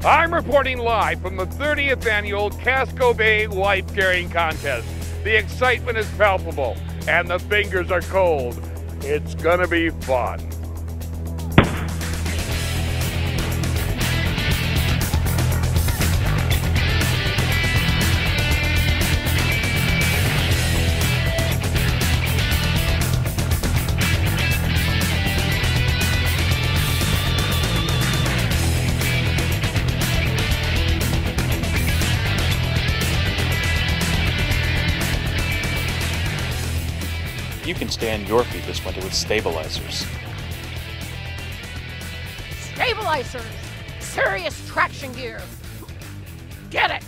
I'm reporting live from the 30th annual Casco Bay Life Carrying Contest. The excitement is palpable and the fingers are cold. It's gonna be fun. You can stay on your feet this winter with stabilizers. Stabilizers! Serious traction gear! Get it!